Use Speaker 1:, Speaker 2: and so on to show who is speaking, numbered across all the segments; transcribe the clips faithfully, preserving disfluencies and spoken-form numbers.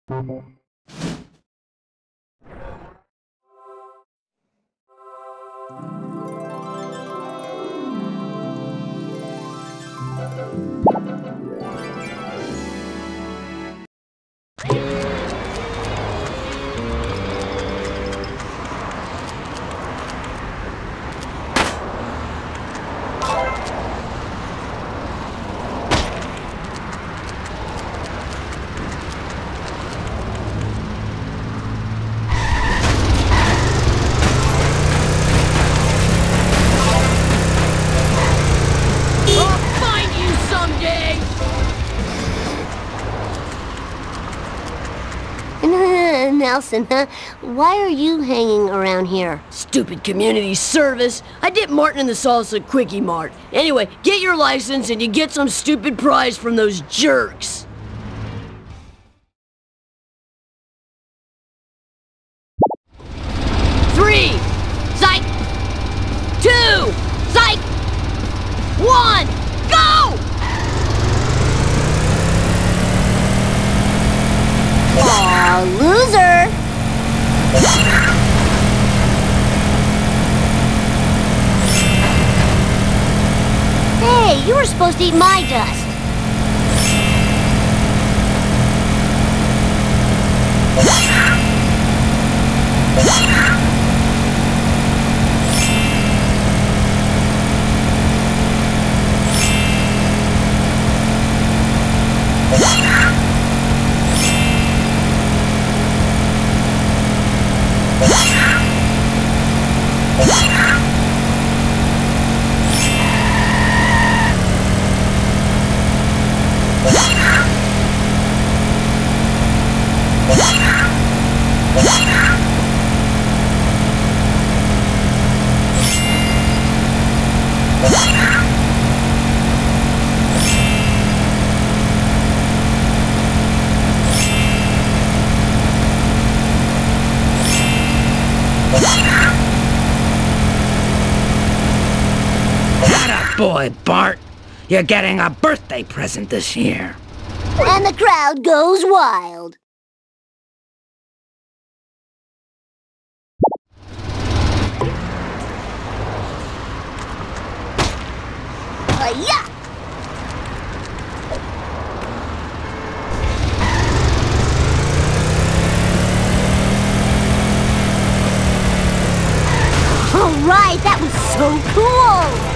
Speaker 1: Nelson, huh? Why are you hanging around here?
Speaker 2: Stupid community service. I dipped Martin in the salsa quickie mart. Anyway, get your license and you get some stupid prize from those jerks. Three, psych. Two, psych. One, go!
Speaker 1: Aw, loser! Hey, you were supposed to eat my dust.
Speaker 3: Boy, Bart, you're getting a birthday present this year.
Speaker 1: And the crowd goes wild. Hi-ya! All right, that was so cool!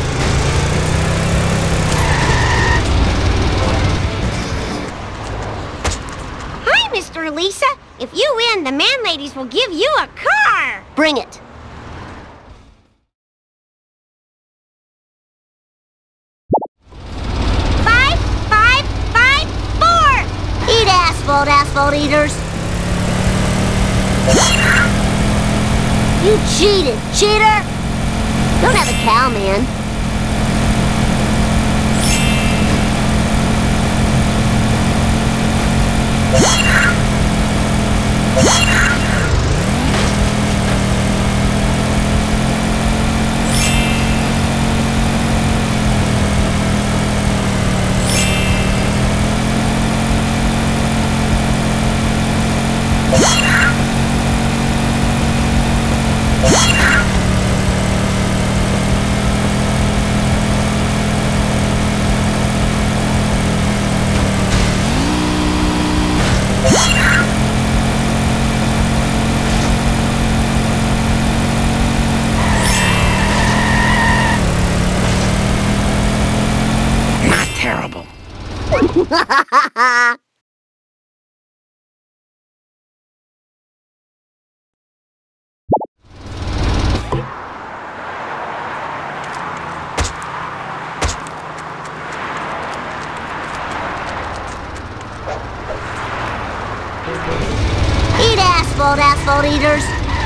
Speaker 4: Mister Lisa, if you win, the man ladies will give you a car!
Speaker 1: Bring it.
Speaker 4: Five, five, five, four!
Speaker 1: Eat asphalt, asphalt eaters. You cheated, cheater! Don't have a cow, man. Eat asphalt, asphalt eaters.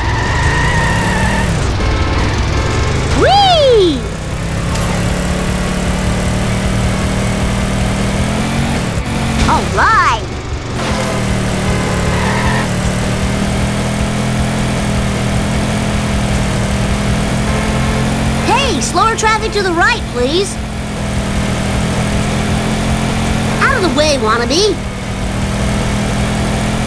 Speaker 1: Whee! All right. Hey, slower traffic to the right, please. Out of the way, wannabe.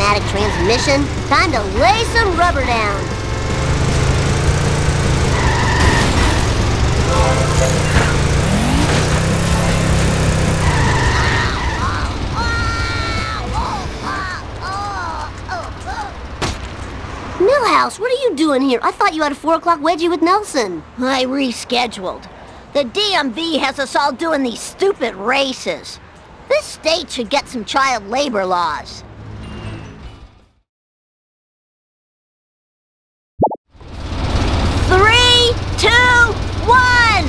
Speaker 1: automatic transmission. Time to lay some rubber down. Millhouse, what are you doing here? I thought you had a four o'clock wedgie with Nelson.
Speaker 4: I rescheduled. The D M V has us all doing these stupid races. This state should get some child labor laws. Three, two, one!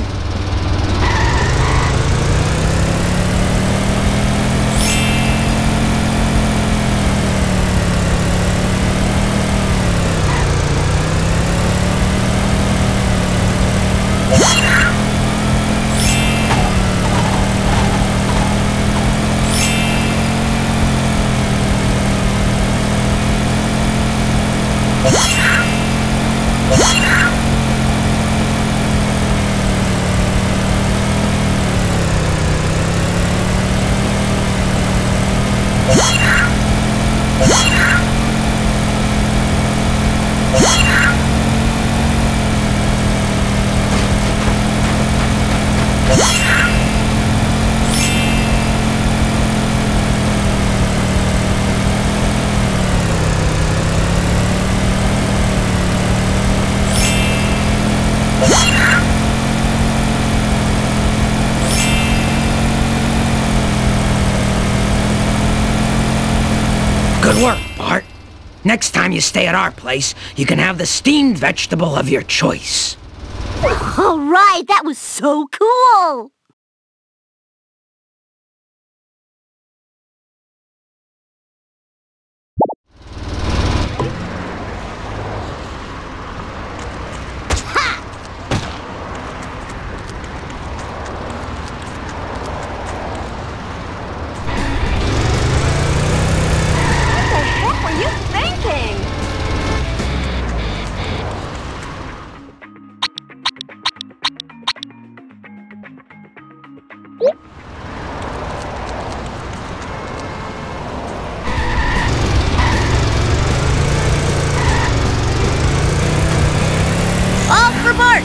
Speaker 3: Good work, Bart. Next time you stay at our place, you can have the steamed vegetable of your choice.
Speaker 1: All right, that was so cool.
Speaker 2: All for Bart!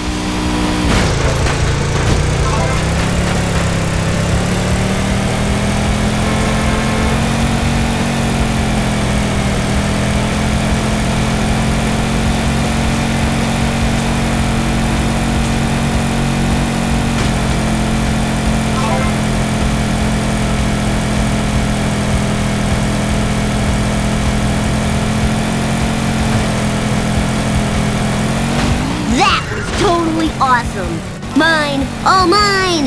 Speaker 1: Totally awesome. Mine, all mine.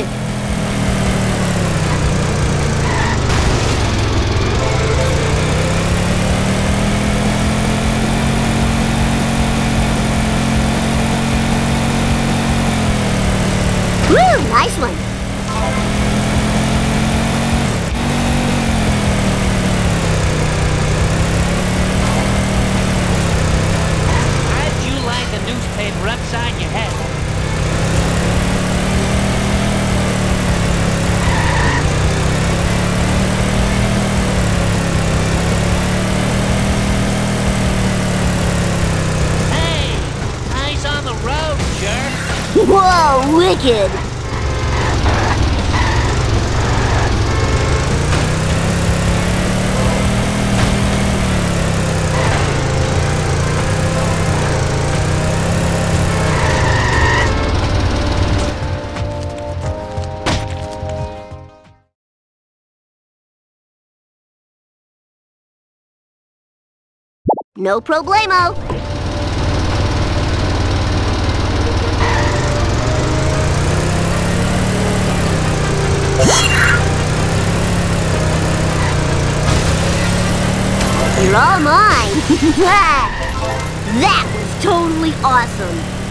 Speaker 1: Woo, nice one.
Speaker 5: How'd you like a newspaper upside your head? Hey, eyes on the road, jerk.
Speaker 1: Whoa, wicked. No problemo. You're all mine. That was totally awesome.